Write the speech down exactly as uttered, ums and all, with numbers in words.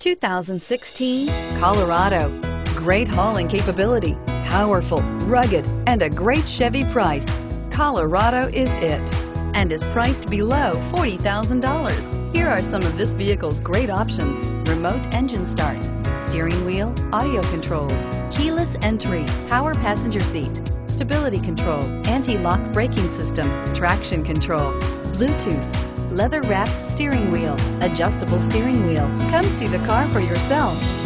two thousand sixteen Colorado. Great hauling capability, powerful, rugged, and a great Chevy price. Colorado is it, and is priced below forty thousand dollars. Here are some of this vehicle's great options: remote engine start, steering wheel audio controls, keyless entry, power passenger seat, stability control, anti-lock braking system, traction control, Bluetooth, leather-wrapped steering wheel, adjustable steering wheel. Come see the car for yourself.